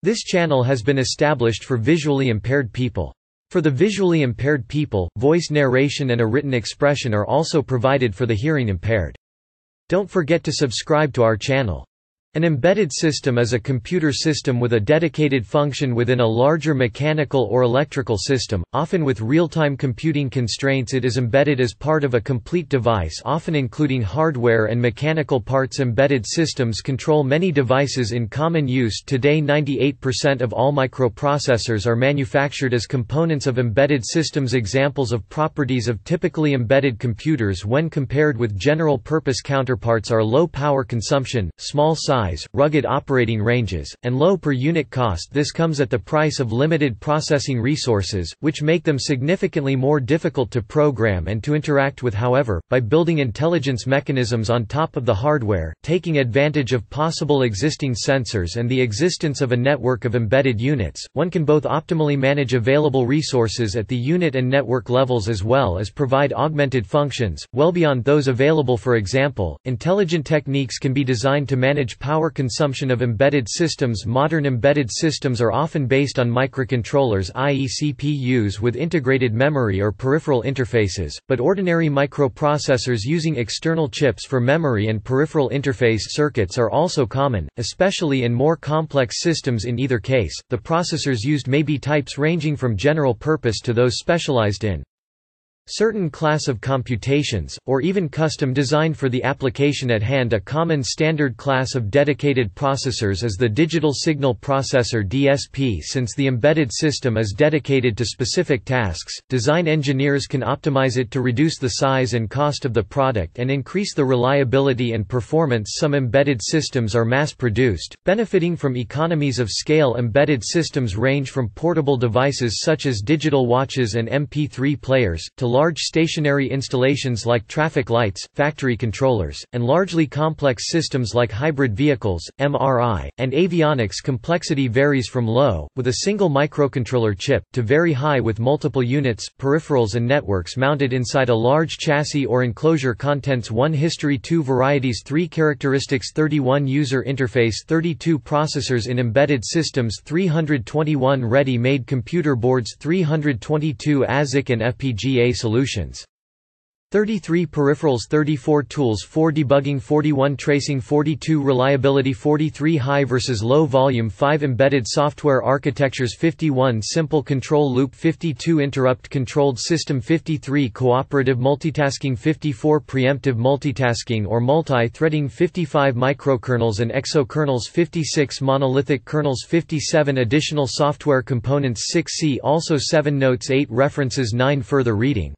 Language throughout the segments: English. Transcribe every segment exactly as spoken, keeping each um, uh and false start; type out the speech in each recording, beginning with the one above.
This channel has been established for visually impaired people. For the visually impaired people, voice narration and a written expression are also provided for the hearing impaired. Don't forget to subscribe to our channel. An embedded system is a computer system with a dedicated function within a larger mechanical or electrical system, often with real-time computing constraints. It is embedded as part of a complete device, often including hardware and mechanical parts. Embedded systems control many devices in common use today. ninety-eight percent of all microprocessors are manufactured as components of embedded systems. Examples of properties of typically embedded computers when compared with general-purpose counterparts are low power consumption, small size, rugged operating ranges, and low per-unit cost. This comes at the price of limited processing resources, which make them significantly more difficult to program and to interact with. However, by building intelligence mechanisms on top of the hardware, taking advantage of possible existing sensors and the existence of a network of embedded units, one can both optimally manage available resources at the unit and network levels as well as provide augmented functions, well beyond those available. For example, intelligent techniques can be designed to manage power Power consumption of embedded systems. Modern embedded systems are often based on microcontrollers, that is C P Us with integrated memory or peripheral interfaces, but ordinary microprocessors using external chips for memory and peripheral interface circuits are also common, especially in more complex systems. In either case, the processors used may be types ranging from general purpose to those specialized in certain class of computations, or even custom designed for the application at hand. A common standard class of dedicated processors is the digital signal processor D S P. Since the embedded system is dedicated to specific tasks, design engineers can optimize it to reduce the size and cost of the product and increase the reliability and performance. Some embedded systems are mass-produced, benefiting from economies of scale. Embedded systems range from portable devices such as digital watches and M P three players, to large stationary installations like traffic lights, factory controllers, and largely complex systems like hybrid vehicles, M R I, and avionics. Complexity varies from low, with a single microcontroller chip, to very high with multiple units, peripherals and networks mounted inside a large chassis or enclosure. Contents: one History, two Varieties, three Characteristics, thirty-one User interface, thirty-two Processors in embedded systems, three hundred twenty-one Ready-made computer boards, three hundred twenty-two A S I C and F P G A solutions, thirty-three Peripherals, thirty-four Tools, four Debugging, forty-one Tracing, forty-two Reliability, forty-three High versus Low Volume, five Embedded Software Architectures, fifty-one Simple Control Loop, fifty-two Interrupt Controlled System, fifty-three Cooperative Multitasking, fifty-four Preemptive Multitasking or Multi-Threading, fifty-five Microkernels and Exokernels, fifty-six Monolithic Kernels, fifty-seven Additional Software Components. six See also seven Notes, eight References, nine Further reading.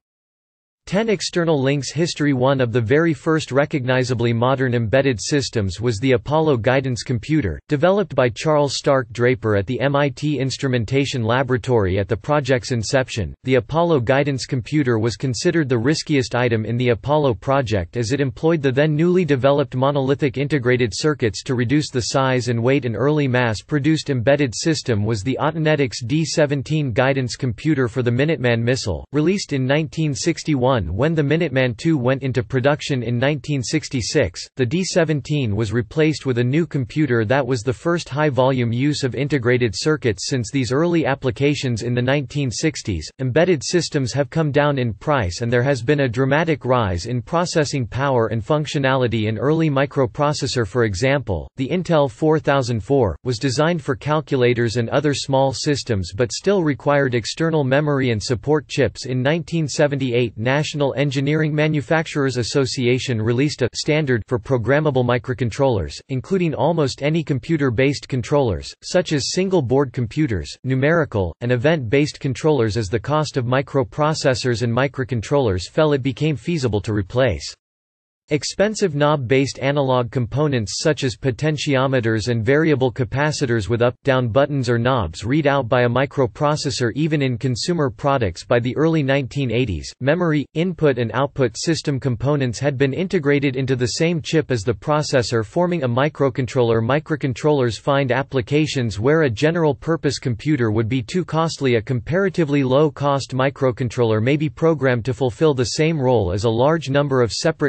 ten External links. History. One of the very first recognizably modern embedded systems was the Apollo Guidance Computer, developed by Charles Stark Draper at the M I T Instrumentation Laboratory. At the project's inception, the Apollo Guidance Computer was considered the riskiest item in the Apollo project as it employed the then newly developed monolithic integrated circuits to reduce the size and weight. An early mass-produced embedded system was the Autonetics D seventeen guidance computer for the Minuteman missile, released in nineteen sixty-one. When the Minuteman two went into production in nineteen sixty-six, the D seventeen was replaced with a new computer that was the first high-volume use of integrated circuits since these early applications in the nineteen sixties. Embedded systems have come down in price and there has been a dramatic rise in processing power and functionality. An early microprocessor, for example, the Intel four thousand four, was designed for calculators and other small systems but still required external memory and support chips. In nineteen seventy-eight, National Engineering Manufacturers Association released a standard for programmable microcontrollers, including almost any computer-based controllers, such as single-board computers, numerical, and event-based controllers. As the cost of microprocessors and microcontrollers fell, it became feasible to replace expensive knob-based analog components such as potentiometers and variable capacitors with up-down buttons or knobs read out by a microprocessor. Even in consumer products by the early nineteen eighties, memory, input and output system components had been integrated into the same chip as the processor, forming a microcontroller. Microcontrollers find applications where a general-purpose computer would be too costly. A comparatively low-cost microcontroller may be programmed to fulfill the same role as a large number of separate components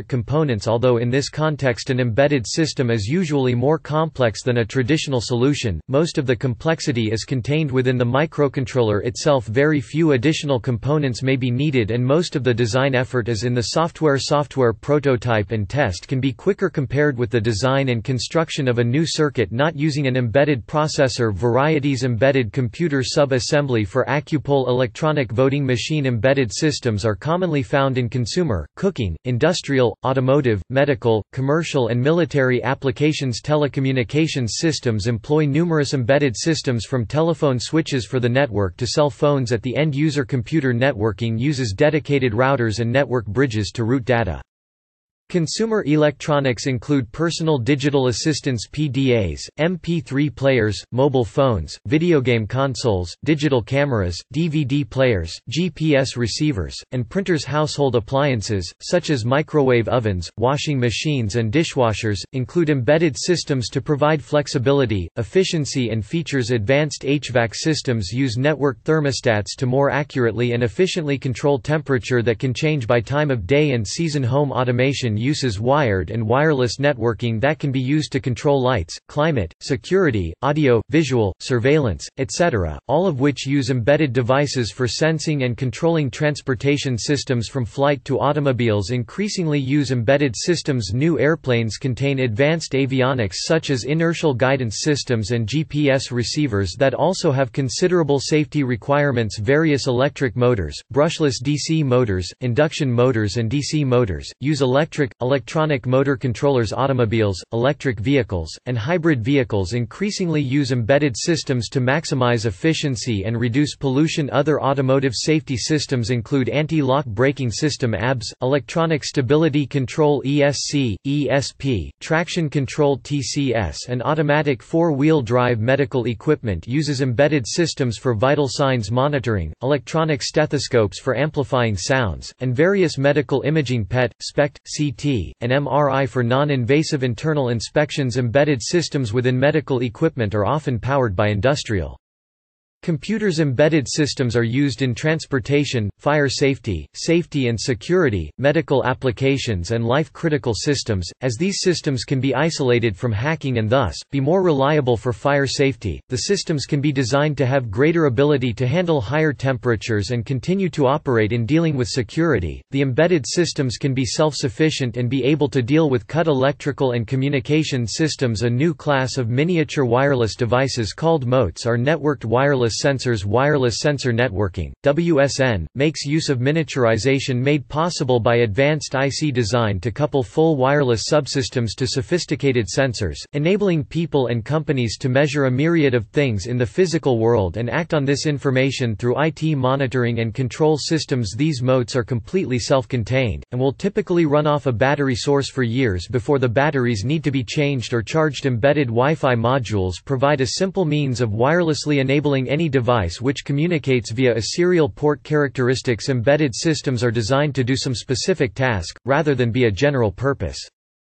components. Although in this context an embedded system is usually more complex than a traditional solution, most of the complexity is contained within the microcontroller itself. Very few additional components may be needed, and most of the design effort is in the software. Software prototype and test can be quicker compared with the design and construction of a new circuit not using an embedded processor. Varieties: embedded computer sub-assembly for Acupole. Electronic voting machine. Embedded systems are commonly found in consumer, cooking, industrial, automotive, medical, commercial and military applications. Telecommunications systems employ numerous embedded systems, from telephone switches for the network to cell phones at the end user. Computer networking uses dedicated routers and network bridges to route data. Consumer electronics include personal digital assistants P D As, M P three players, mobile phones, video game consoles, digital cameras, D V D players, G P S receivers, and printers. Household appliances, such as microwave ovens, washing machines and dishwashers, include embedded systems to provide flexibility, efficiency and features. Advanced H V A C systems use network thermostats to more accurately and efficiently control temperature that can change by time of day and season. Home automation uses wired and wireless networking that can be used to control lights, climate, security, audio, visual, surveillance, et cetera, all of which use embedded devices for sensing and controlling. Transportation systems from flight to automobiles increasingly use embedded systems. New airplanes contain advanced avionics such as inertial guidance systems and G P S receivers that also have considerable safety requirements. Various electric motors, brushless D C motors, induction motors and D C motors, use electric electronic motor controllers. Automobiles, electric vehicles, and hybrid vehicles increasingly use embedded systems to maximize efficiency and reduce pollution. Other automotive safety systems include anti-lock braking system A B S, electronic stability control E S C, E S P, traction control T C S, and automatic four-wheel drive. Medical equipment uses embedded systems for vital signs monitoring, electronic stethoscopes for amplifying sounds, and various medical imaging P E T, SPECT, C T, and M R I for non-invasive internal inspections. Embedded systems within medical equipment are often powered by industrial computers. Embedded systems are used in transportation, fire safety, safety and security, medical applications and life-critical systems, as these systems can be isolated from hacking and thus, be more reliable for fire safety. The systems can be designed to have greater ability to handle higher temperatures and continue to operate in dealing with security. The embedded systems can be self-sufficient and be able to deal with cut electrical and communication systems. A new class of miniature wireless devices called M O Ts are networked wireless sensors. Wireless sensor networking, W S N, makes use of miniaturization made possible by advanced I C design to couple full wireless subsystems to sophisticated sensors, enabling people and companies to measure a myriad of things in the physical world and act on this information through I T monitoring and control systems. These M O Ts are completely self-contained, and will typically run off a battery source for years before the batteries need to be changed or charged. Embedded Wi-Fi modules provide a simple means of wirelessly enabling any device which communicates via a serial port. Characteristics: embedded systems are designed to do some specific task, rather than be a general purpose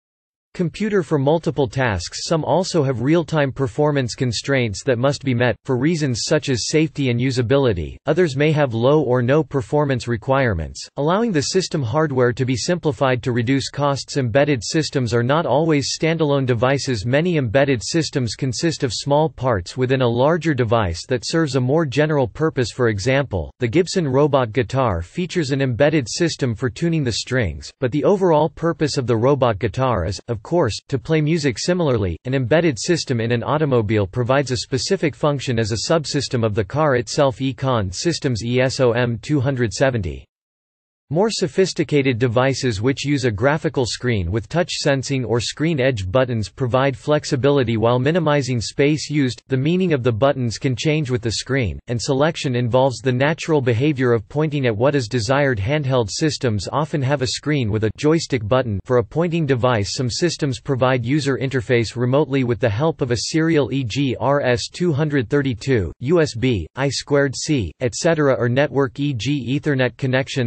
computer for multiple tasks. Some also have real-time performance constraints that must be met, for reasons such as safety and usability. Others may have low or no performance requirements, allowing the system hardware to be simplified to reduce costs. Embedded systems are not always standalone devices. Many embedded systems consist of small parts within a larger device that serves a more general purpose. For example, the Gibson robot guitar features an embedded system for tuning the strings, but the overall purpose of the robot guitar is, of course, to play music. Similarly, an embedded system in an automobile provides a specific function as a subsystem of the car itself. Econ Systems E S O M two seventy. More sophisticated devices which use a graphical screen with touch sensing or screen edge buttons provide flexibility while minimizing space used. The meaning of the buttons can change with the screen, and selection involves the natural behavior of pointing at what is desired. Handheld systems often have a screen with a joystick button for a pointing device. Some systems provide user interface remotely with the help of a serial, for example R S two thirty-two, U S B, I two C, et cetera, or network, for example Ethernet connection. This approach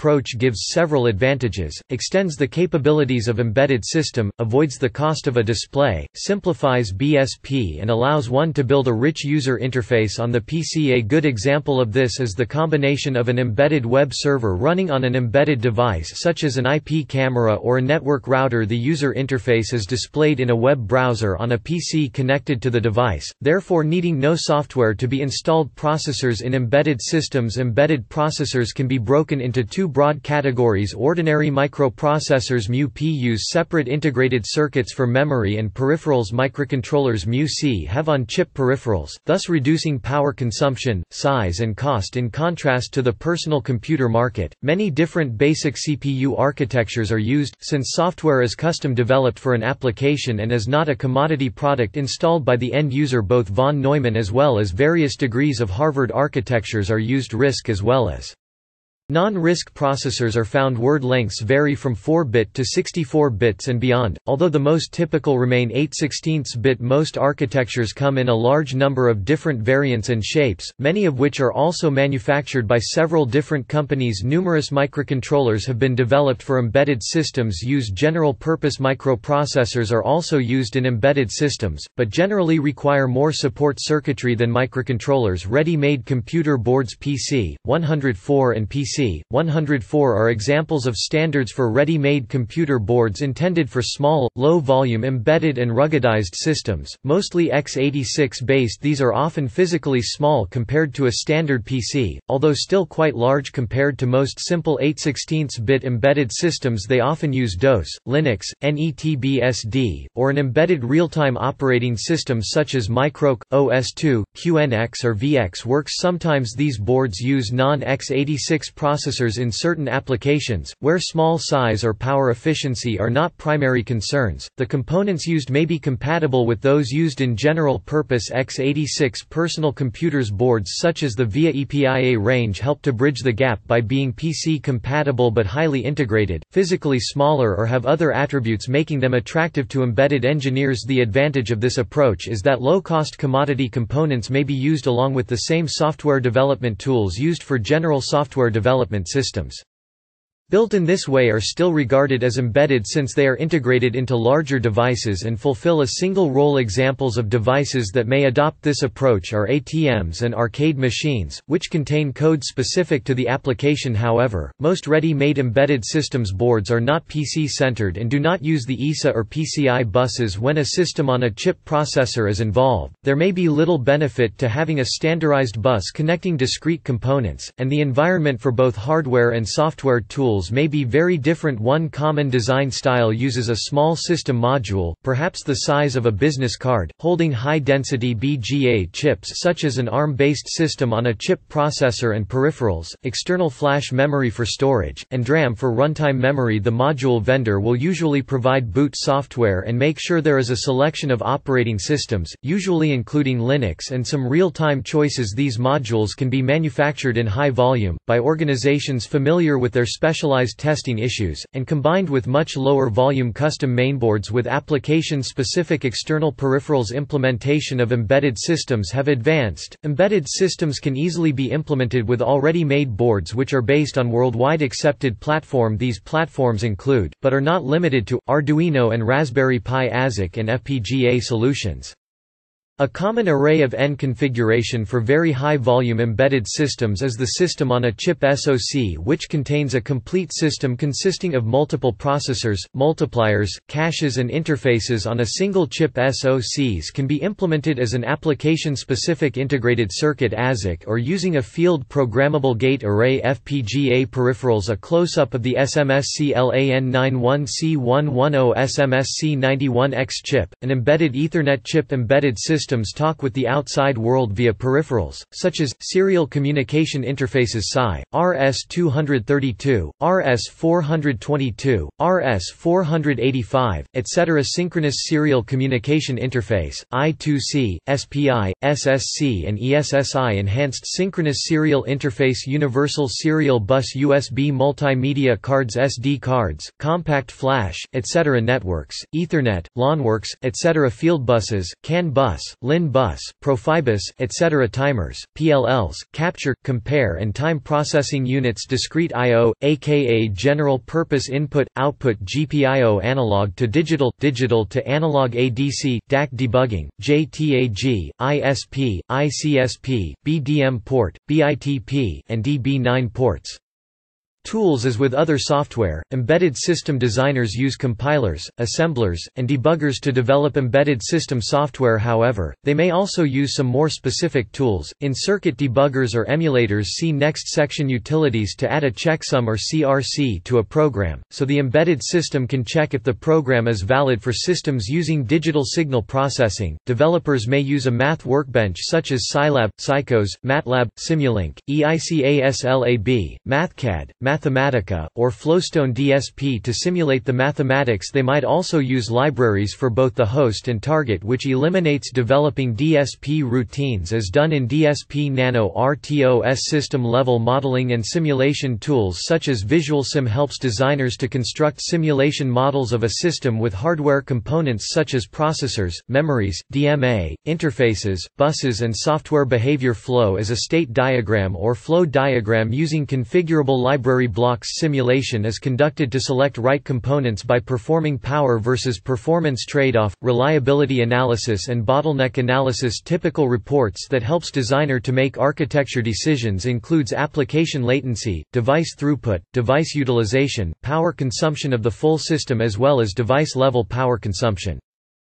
approach gives several advantages: extends the capabilities of embedded system, avoids the cost of a display, simplifies B S P and allows one to build a rich user interface on the P C. A good example of this is the combination of an embedded web server running on an embedded device such as an I P camera or a network router. The user interface is displayed in a web browser on a P C connected to the device, therefore needing no software to be installed. Processors in embedded systems. Embedded processors can be broken into two broad categories: ordinary microprocessors M U P use separate integrated circuits for memory and peripherals. Microcontrollers M U C have on-chip peripherals, thus reducing power consumption, size and cost. In contrast to the personal computer market, many different basic C P U architectures are used, since software is custom developed for an application and is not a commodity product installed by the end user. Both von Neumann as well as various degrees of Harvard architectures are used. RISC as well as non-RISC processors are found. Word lengths vary from four bit to sixty-four bits and beyond, although the most typical remain eight sixteenths bit. Most architectures come in a large number of different variants and shapes, many of which are also manufactured by several different companies. Numerous microcontrollers have been developed for embedded systems. Use general-purpose microprocessors are also used in embedded systems, but generally require more support circuitry than microcontrollers. Ready-made computer boards P C one oh four and P C one oh four are examples of standards for ready-made computer boards intended for small, low-volume embedded and ruggedized systems, mostly x eighty-six based. These are often physically small compared to a standard P C, although still quite large compared to most simple eight sixteenths bit embedded systems. They often use DOS, Linux, NetBSD, or an embedded real-time operating system such as Microc, O S two, Q N X or V X Works. Sometimes these boards use non x eighty-six processors in certain applications, where small size or power efficiency are not primary concerns. The components used may be compatible with those used in general-purpose x eighty-six personal computers. Boards such as the VIA E P I A range help to bridge the gap by being P C-compatible but highly integrated, physically smaller or have other attributes making them attractive to embedded engineers. The advantage of this approach is that low-cost commodity components may be used along with the same software development tools used for general software development systems. Built in this way are still regarded as embedded since they are integrated into larger devices and fulfill a single role. Examples of devices that may adopt this approach are A T Ms and arcade machines, which contain code specific to the application. However, most ready-made embedded systems boards are not P C-centered and do not use the E S A or P C I buses. When a system on a chip processor is involved, there may be little benefit to having a standardized bus connecting discrete components, and the environment for both hardware and software tools may be very different. One common design style uses a small system module, perhaps the size of a business card, holding high-density B G A chips such as an ARM-based system on a chip processor and peripherals, external flash memory for storage, and DRAM for runtime memory. The module vendor will usually provide boot software and make sure there is a selection of operating systems, usually including Linux and some real-time choices. These modules can be manufactured in high volume, by organizations familiar with their special testing issues, and combined with much lower volume custom mainboards with application-specific external peripherals. Implementation of embedded systems have advanced. Embedded systems can easily be implemented with already made boards which are based on worldwide accepted platform. These platforms include, but are not limited to, Arduino and Raspberry Pi A S I C and F P G A solutions. A common array of N configuration for very high-volume embedded systems is the system-on-a-chip S O C, which contains a complete system consisting of multiple processors, multipliers, caches and interfaces on a single chip. S O Cs can be implemented as an application-specific integrated circuit A S I C or using a field-programmable gate array. F P G A peripherals. A close-up of the S M S C LAN ninety-one C one ten S M S C ninety-one X chip, an embedded Ethernet chip. Embedded systems talk with the outside world via peripherals, such as serial communication interfaces S I, R S two thirty-two, R S four twenty-two, R S four eighty-five, et cetera. Synchronous serial communication interface, I two C, S P I, S S C and E S S I. Enhanced synchronous serial interface, universal serial bus, U S B multimedia cards, S D cards, compact flash, et cetera. Networks, Ethernet, LANworks, et cetera. Field buses, CAN bus, Lin bus, Profibus, et cetera. Timers, P L Ls, capture, compare and time processing units. Discrete I O, aka general purpose input-output G P I O. Analog to digital, digital to analog A D C, D A C debugging, J T A G, I S P, I C S P, B D M port, B I T P, and D B nine ports. Tools. As with other software, embedded system designers use compilers, assemblers, and debuggers to develop embedded system software. However, they may also use some more specific tools, in circuit debuggers or emulators. See next section. Utilities. To add a checksum or C R C to a program, so the embedded system can check if the program is valid. For systems using digital signal processing, developers may use a math workbench such as Scilab, Psychos, MATLAB, Simulink, EICASLAB, MathCAD, Mathematica, or Flowstone D S P to simulate the mathematics. They might also use libraries for both the host and target, which eliminates developing D S P routines as done in D S P Nano. R T O S. System-level modeling and simulation tools such as VisualSim helps designers to construct simulation models of a system with hardware components such as processors, memories, D M A, interfaces, buses and software. Behavior flow is a state diagram or flow diagram using configurable library blocks. Simulation is conducted to select right components by performing power versus performance trade-off, reliability analysis and bottleneck analysis. Typical reports that helps designer to make architecture decisions includes application latency, device throughput, device utilization, power consumption of the full system as well as device-level power consumption.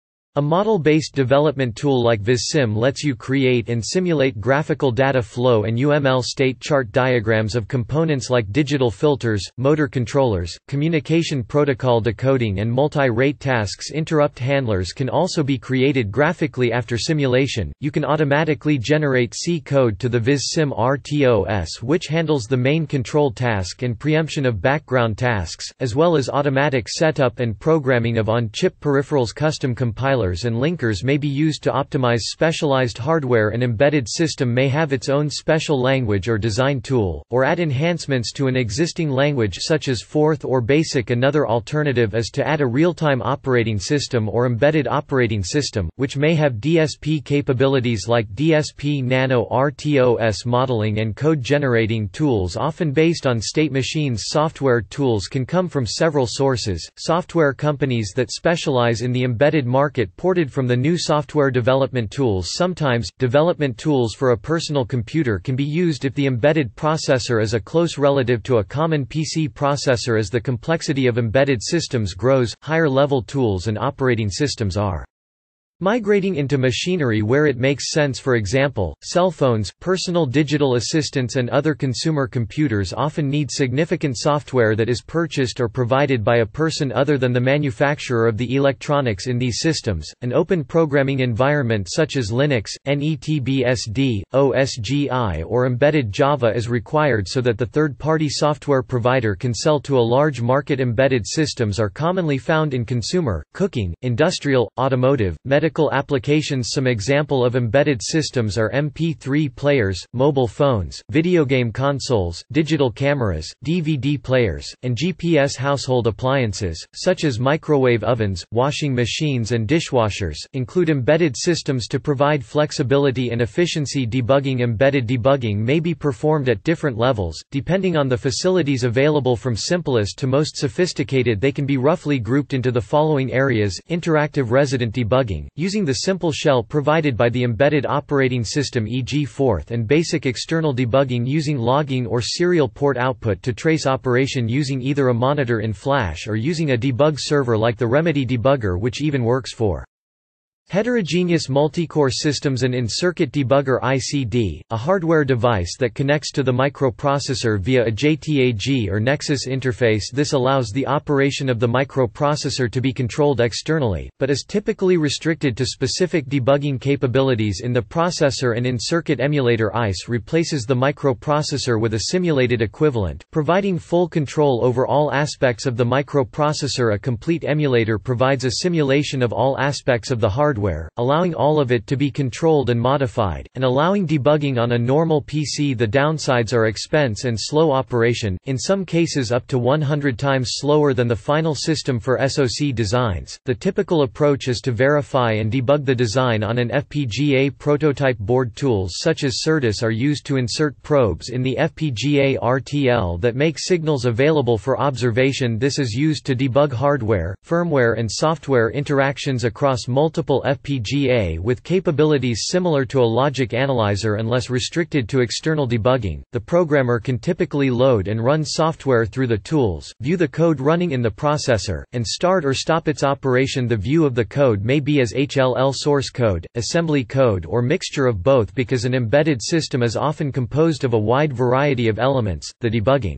A model-based development tool like VisSim lets you create and simulate graphical data flow and U M L state chart diagrams of components like digital filters, motor controllers, communication protocol decoding and multi-rate tasks. Interrupt handlers can also be created graphically after simulation. You can automatically generate C code to the VisSim R T O S, which handles the main control task and preemption of background tasks, as well as automatic setup and programming of on-chip peripherals. Custom compilers and linkers may be used to optimize specialized hardware. An embedded system may have its own special language or design tool, or add enhancements to an existing language such as Forth or Basic. Another alternative is to add a real-time operating system or embedded operating system, which may have D S P capabilities like D S P Nano. R T O S modeling and code generating tools often based on state machines. Software tools can come from several sources. Software companies that specialize in the embedded market ported from the new software development tools. Sometimes, development tools for a personal computer can be used if the embedded processor is a close relative to a common P C processor. As the complexity of embedded systems grows, higher-level tools and operating systems are migrating into machinery where it makes sense. For example, cell phones, personal digital assistants and other consumer computers often need significant software that is purchased or provided by a person other than the manufacturer of the electronics in these systems. An open programming environment such as Linux, NetBSD, O S G I or embedded Java is required so that the third-party software provider can sell to a large market. Embedded systems are commonly found in consumer, cooking, industrial, automotive, medical applications. Some example of embedded systems are M P three players, mobile phones, video game consoles, digital cameras, D V D players, and G P S. Household appliances, such as microwave ovens, washing machines and dishwashers, include embedded systems to provide flexibility and efficiency. Debugging. Embedded debugging may be performed at different levels, depending on the facilities available. From simplest to most sophisticated, they can be roughly grouped into the following areas: interactive resident debugging, using the simple shell provided by the embedded operating system, for example Forth, and basic external debugging using logging or serial port output to trace operation using either a monitor in Flash or using a debug server like the Remedy debugger, which even works for heterogeneous multi-core systems. And in-circuit debugger I C D, a hardware device that connects to the microprocessor via a J T A G or Nexus interface. This allows the operation of the microprocessor to be controlled externally, but is typically restricted to specific debugging capabilities in the processor. An in-circuit emulator I C E replaces the microprocessor with a simulated equivalent, providing full control over all aspects of the microprocessor. A complete emulator provides a simulation of all aspects of the hardware hardware, allowing all of it to be controlled and modified, and allowing debugging on a normal P C. The downsides are expense and slow operation, in some cases up to one hundred times slower than the final system for S O C designs. The typical approach is to verify and debug the design on an F P G A prototype board. Tools such as Certus are used to insert probes in the F P G A R T L that make signals available for observation. This is used to debug hardware, firmware and software interactions across multiple F P G A with capabilities similar to a logic analyzer unless restricted to external debugging. The programmer can typically load and run software through the tools, view the code running in the processor, and start or stop its operation. The view of the code may be as H L L source code, assembly code or mixture of both because an embedded system is often composed of a wide variety of elements. The debugging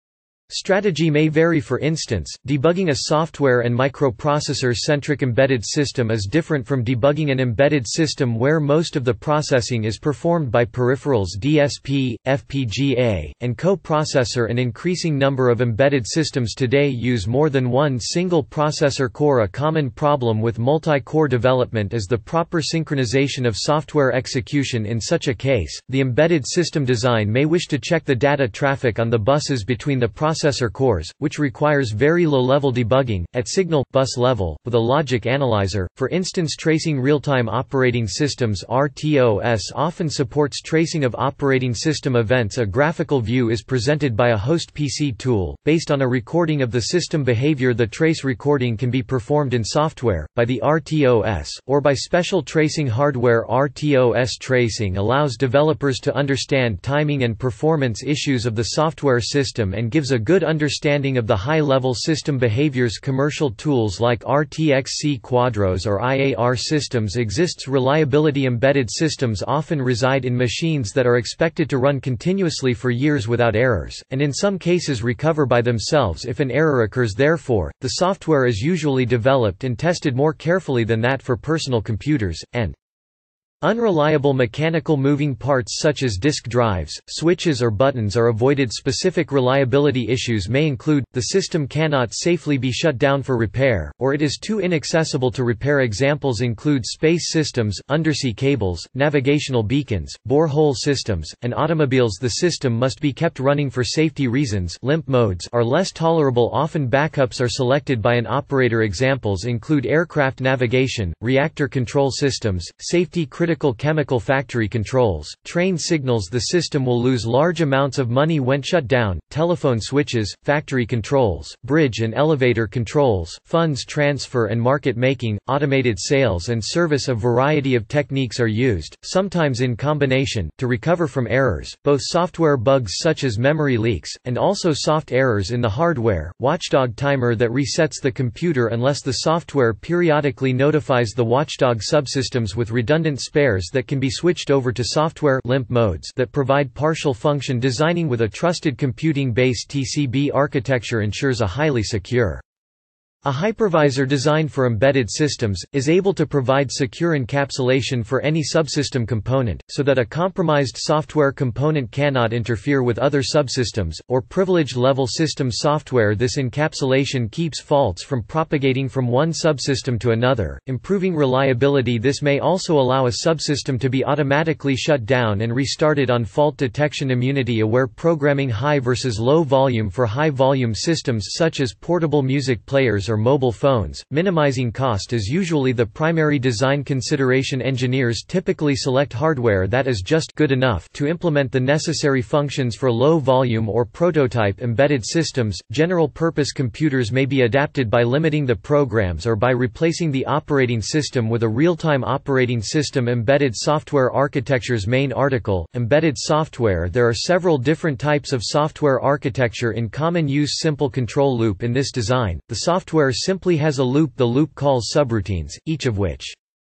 strategy may vary. For instance, debugging a software and microprocessor-centric embedded system is different from debugging an embedded system where most of the processing is performed by peripherals. D S P, F P G A, and co-processor. An increasing number of embedded systems today use more than one single processor core. A common problem with multi-core development is the proper synchronization of software execution. In such a case, the embedded system design may wish to check the data traffic on the buses between the processor processor cores, which requires very low-level debugging, at signal, bus level, with a logic analyzer. For instance, tracing real-time operating systems R T O S often supports tracing of operating system events. A graphical view is presented by a host P C tool, based on a recording of the system behavior. The trace recording can be performed in software, by the R T O S, or by special tracing hardware. R T O S tracing allows developers to understand timing and performance issues of the software system and gives a good understanding of the high-level system behaviors. Commercial tools like R T X C Quadros or I A R systems exists. Reliability embedded systems often reside in machines that are expected to run continuously for years without errors, and in some cases recover by themselves if an error occurs. Therefore, the software is usually developed and tested more carefully than that for personal computers, and unreliable mechanical moving parts such as disk drives, switches or buttons are avoided. Specific reliability issues may include, the system cannot safely be shut down for repair, or it is too inaccessible to repair. Examples include space systems, undersea cables, navigational beacons, borehole systems, and automobiles. The system must be kept running for safety reasons. Limp modes are less tolerable. Often backups are selected by an operator. Examples include aircraft navigation, reactor control systems, safety critical chemical factory controls, train signals. The system will lose large amounts of money when shut down. Telephone switches, factory controls, bridge and elevator controls, funds transfer and market making, automated sales and service. A variety of techniques are used, sometimes in combination, to recover from errors, both software bugs such as memory leaks, and also soft errors in the hardware. Watchdog timer that resets the computer unless the software periodically notifies the watchdog. Subsystems with redundant spares that can be switched over to software limp modes that provide partial function. Designing with a trusted computing-based T C B architecture ensures a highly secure. A hypervisor designed for embedded systems, is able to provide secure encapsulation for any subsystem component, so that a compromised software component cannot interfere with other subsystems, or privileged-level system software. This encapsulation keeps faults from propagating from one subsystem to another, improving reliability. This may also allow a subsystem to be automatically shut down and restarted on fault detection. Immunity-aware programming. High versus low volume. For high-volume systems such as portable music players or mobile phones, minimizing cost is usually the primary design consideration. Engineers typically select hardware that is just good enough to implement the necessary functions for low-volume or prototype embedded systems. General-purpose computers may be adapted by limiting the programs or by replacing the operating system with a real-time operating system. Embedded software architectures. Main article, Embedded software. There are several different types of software architecture in common use. Simple control loop. In this design, the software simply has a loop. The loop calls subroutines, each of which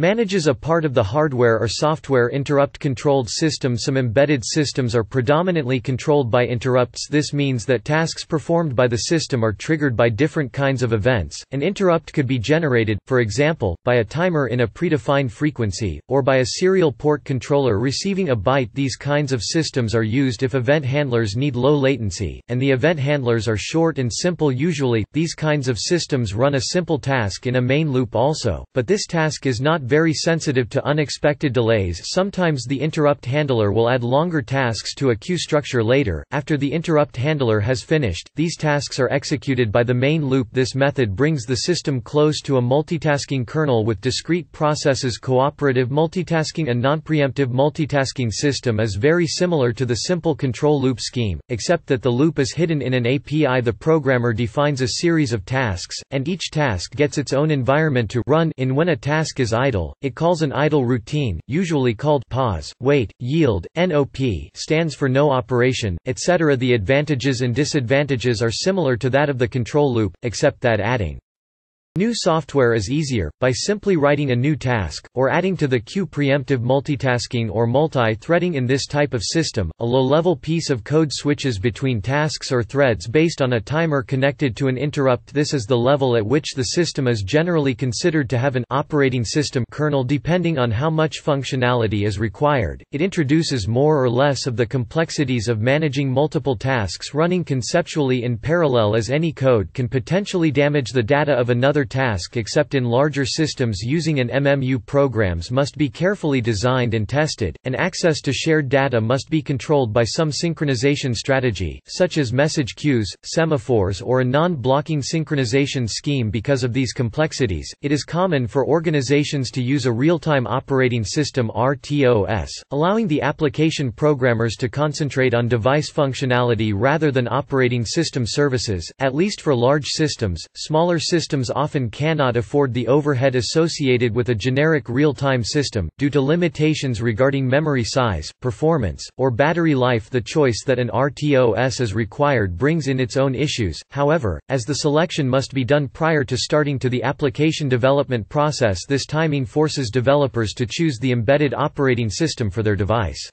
Manages a part of the hardware or software interrupt-controlled system. Some embedded systems are predominantly controlled by interrupts. This means that tasks performed by the system are triggered by different kinds of events. An interrupt could be generated, for example, by a timer in a predefined frequency, or by a serial port controller receiving a byte. These kinds of systems are used if event handlers need low latency, and the event handlers are short and simple. Usually, these kinds of systems run a simple task in a main loop also, but this task is not very sensitive to unexpected delays. Sometimes the interrupt handler will add longer tasks to a queue structure later. After the interrupt handler has finished, these tasks are executed by the main loop. This method brings the system close to a multitasking kernel with discrete processes. Cooperative multitasking. A non-preemptive multitasking system is very similar to the simple control loop scheme, except that the loop is hidden in an A P I. The programmer defines a series of tasks, and each task gets its own environment to run in. When a task is idle, it calls an idle routine, usually called pause, wait, yield. N O P stands for no operation, et cetera. The advantages and disadvantages are similar to that of the control loop, except that adding new software is easier, by simply writing a new task, or adding to the queue. Preemptive multitasking or multi-threading. In this type of system, a low-level piece of code switches between tasks or threads based on a timer connected to an interrupt. This is the level at which the system is generally considered to have an operating system kernel. Depending on how much functionality is required, it introduces more or less of the complexities of managing multiple tasks running conceptually in parallel, as any code can potentially damage the data of another task. Except in larger systems using an M M U, programs must be carefully designed and tested, and access to shared data must be controlled by some synchronization strategy, such as message queues, semaphores, or a non-blocking synchronization scheme. Because of these complexities, it is common for organizations to use a real-time operating system R T O S, allowing the application programmers to concentrate on device functionality rather than operating system services, at least for large systems. Smaller systems often often cannot afford the overhead associated with a generic real-time system, due to limitations regarding memory size, performance, or battery life. The choice that an R T O S is required brings in its own issues, however, as the selection must be done prior to starting to the application development process. This timing forces developers to choose the embedded operating system for their device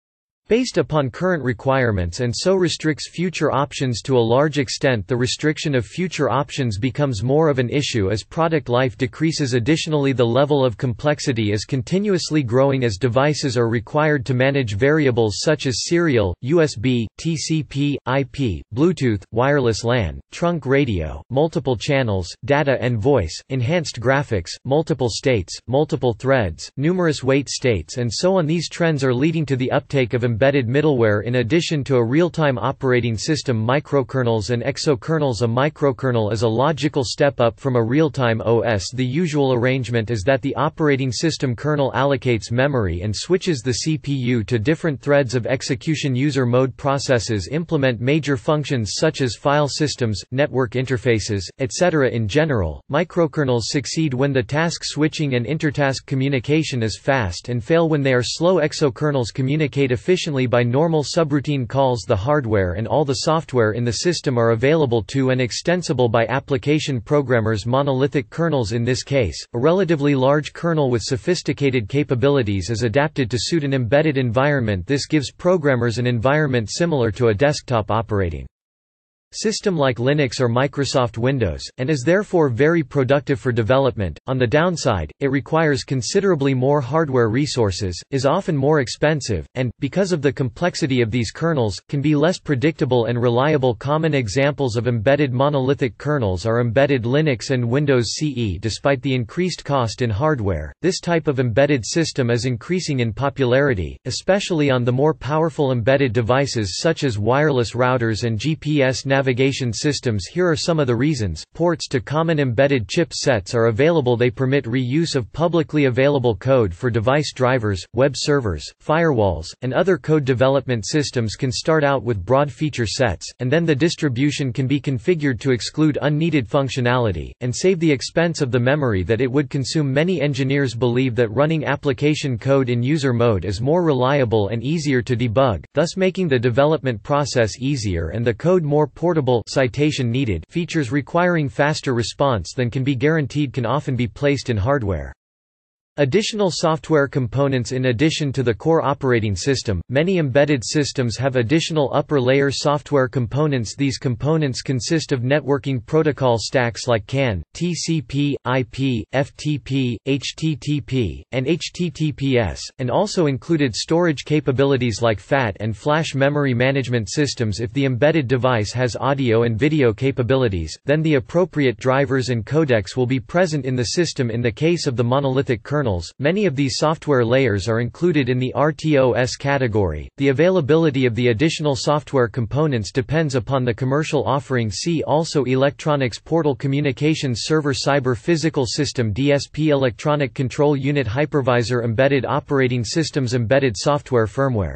based upon current requirements, and so restricts future options to a large extent. The restriction of future options becomes more of an issue as product life decreases. Additionally, the level of complexity is continuously growing as devices are required to manage variables such as serial, U S B, T C P, I P, Bluetooth, wireless LAN, trunk radio, multiple channels, data and voice, enhanced graphics, multiple states, multiple threads, numerous wait states, and so on. These trends are leading to the uptake of embedded middleware in addition to a real-time operating system. Microkernels and exokernels. A microkernel is a logical step up from a real-time O S. The usual arrangement is that the operating system kernel allocates memory and switches the C P U to different threads of execution. User mode processes implement major functions such as file systems, network interfaces, et cetera. In general, microkernels succeed when the task switching and intertask communication is fast and fail when they are slow. Exokernels communicate efficiently by normal subroutine calls. The hardware and all the software in the system are available to and extensible by application programmers. Monolithic kernels. In this case, a relatively large kernel with sophisticated capabilities is adapted to suit an embedded environment. This gives programmers an environment similar to a desktop operating system like Linux or Microsoft Windows, and is therefore very productive for development. On the downside, it requires considerably more hardware resources, is often more expensive, and, because of the complexity of these kernels, can be less predictable and reliable. Common examples of embedded monolithic kernels are embedded Linux and Windows C E. Despite the increased cost in hardware, this type of embedded system is increasing in popularity, especially on the more powerful embedded devices such as wireless routers and G P S navigation navigation systems. Here are some of the reasons. Ports to common embedded chip sets are available. They permit reuse of publicly available code for device drivers, web servers, firewalls, and other code development systems can start out with broad feature sets, and then the distribution can be configured to exclude unneeded functionality, and save the expense of the memory that it would consume. Many engineers believe that running application code in user mode is more reliable and easier to debug, thus making the development process easier and the code more portable. Citation needed features requiring faster response than can be guaranteed can often be placed in hardware. Additional software components. In addition to the core operating system, many embedded systems have additional upper-layer software components. These components consist of networking protocol stacks like C A N, T C P, I P, F T P, H T T P, and H T T P S, and also included storage capabilities like F A T and flash memory management systems. If the embedded device has audio and video capabilities, then the appropriate drivers and codecs will be present in the system. In the case of the monolithic kernel, many of these software layers are included in the R T O S category. The availability of the additional software components depends upon the commercial offering. See also Electronics Portal Communications Server Cyber Physical System D S P Electronic Control Unit Hypervisor Embedded Operating Systems Embedded Software Firmware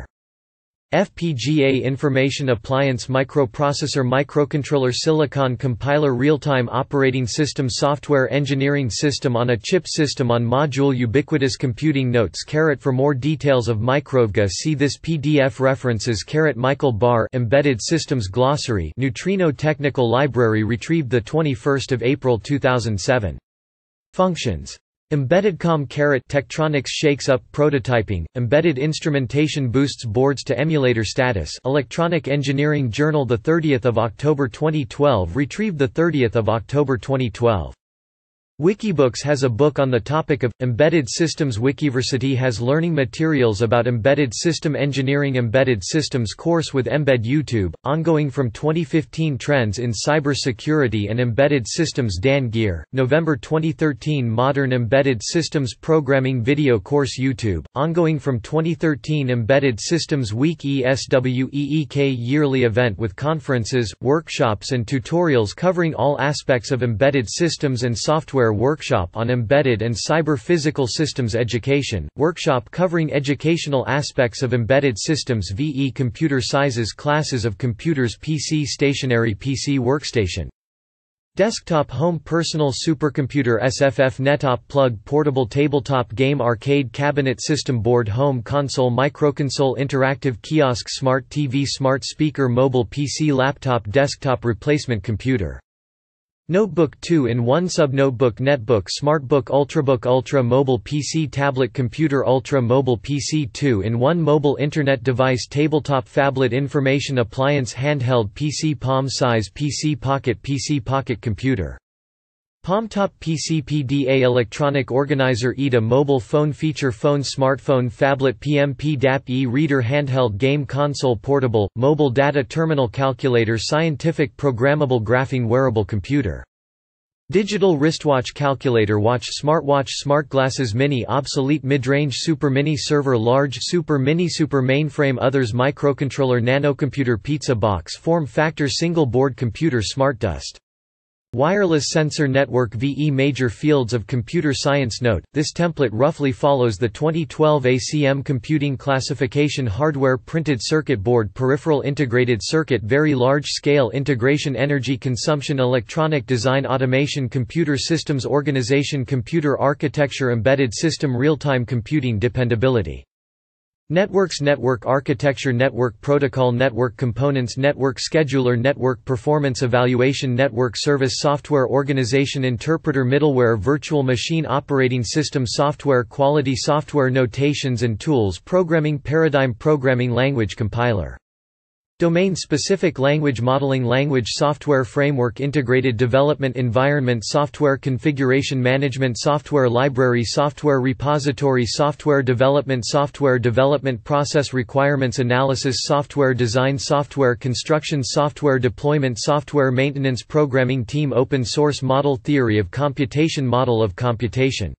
F P G A Information Appliance Microprocessor Microcontroller Silicon Compiler Real-time Operating System Software Engineering System on a Chip System on Module Ubiquitous Computing Notes. For more details of Microvga, see this P D F. References. Michael Barr, Embedded Systems Glossary, Neutrino Technical Library, retrieved the twenty-first of April two thousand seven. Functions. EmbeddedCom. Tektronix shakes up prototyping, embedded instrumentation boosts boards to emulator status. Electronic Engineering Journal, the thirtieth of October twenty twelve, retrieved the thirtieth of October twenty twelve. Wikibooks has a book on the topic of embedded systems. Wikiversity has learning materials about embedded system engineering. Embedded Systems course with Embed. YouTube, ongoing from twenty fifteen. Trends in Cyber Security and Embedded Systems. Dan Gear, November twenty thirteen. Modern Embedded Systems Programming video course. YouTube, ongoing from twenty thirteen. Embedded Systems Week. E S W E E K yearly event with conferences, workshops and tutorials covering all aspects of embedded systems and software. Workshop on Embedded and Cyber Physical Systems Education, workshop covering educational aspects of embedded systems. V E Computer Sizes. Classes of computers. P C Stationary P C Workstation, Desktop Home Personal Supercomputer. S F F Netop Plug Portable Tabletop Game Arcade Cabinet System Board Home Console Microconsole Interactive Kiosk Smart T V Smart Speaker Mobile P C Laptop Desktop Replacement Computer, Notebook two in one Subnotebook Netbook Smartbook Ultrabook Ultra Mobile P C Tablet Computer Ultra Mobile P C two in one Mobile Internet Device Tabletop Phablet Information Appliance Handheld P C Palm Size P C Pocket P C Pocket Computer, PalmTop P C P D A Electronic Organizer E D A Mobile Phone Feature Phone Smartphone Phablet P M P D A P E-Reader Handheld Game Console Portable, Mobile Data Terminal Calculator Scientific Programmable Graphing Wearable Computer, Digital Wristwatch Calculator Watch Smartwatch Smartglasses Mini Obsolete Midrange Super Mini Server Large Super Mini Super Mainframe Others Microcontroller Nanocomputer Pizza Box Form Factor Single Board Computer SmartDust Wireless Sensor Network V E Major Fields of Computer Science. Note, this template roughly follows the twenty twelve A C M Computing Classification Hardware Printed Circuit Board Peripheral Integrated Circuit Very Large Scale Integration Energy Consumption Electronic Design Automation Computer Systems Organization Computer Architecture Embedded System Real-Time Computing Dependability Networks Network Architecture Network Protocol Network Components Network Scheduler Network Performance Evaluation Network Service Software Organization Interpreter Middleware Virtual Machine Operating System Software Quality Software Notations and Tools Programming Paradigm Programming Language Compiler Domain-specific language modeling language software framework integrated development environment software configuration management software library software repository software development software development process requirements analysis software design software construction software deployment software maintenance programming team open source model theory of computation model of computation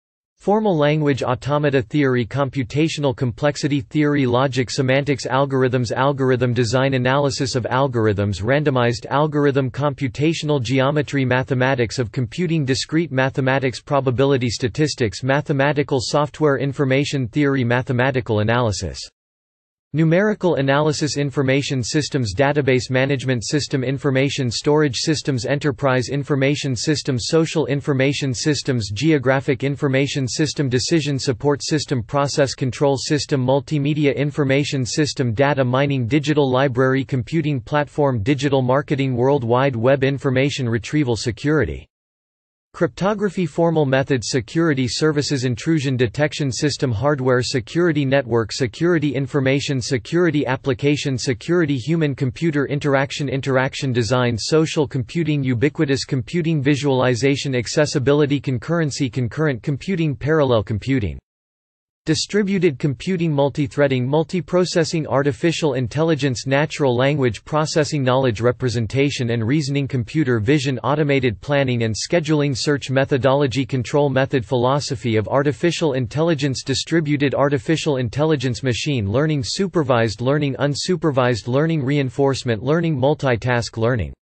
Formal language automata theory computational complexity theory logic semantics algorithms algorithm design analysis of algorithms randomized algorithm computational geometry mathematics of computing discrete mathematics probability statistics mathematical software information theory mathematical analysis Numerical Analysis Information Systems Database Management System Information Storage Systems Enterprise Information System Social Information Systems Geographic Information System Decision Support System Process Control System Multimedia Information System Data Mining Digital Library Computing Platform Digital Marketing World Wide Web Information Retrieval Security Cryptography, formal methods, security services, intrusion detection system, hardware security, network security, information security, application security, human-computer interaction, interaction design, social computing, ubiquitous computing, visualization, accessibility, concurrency, concurrent computing, parallel computing. Distributed computing, multithreading, multiprocessing, artificial intelligence, natural language processing, knowledge representation and reasoning, computer vision, automated planning and scheduling, search methodology, control method, philosophy of artificial intelligence, distributed artificial intelligence, machine learning, supervised learning, unsupervised learning, reinforcement learning, multitask learning.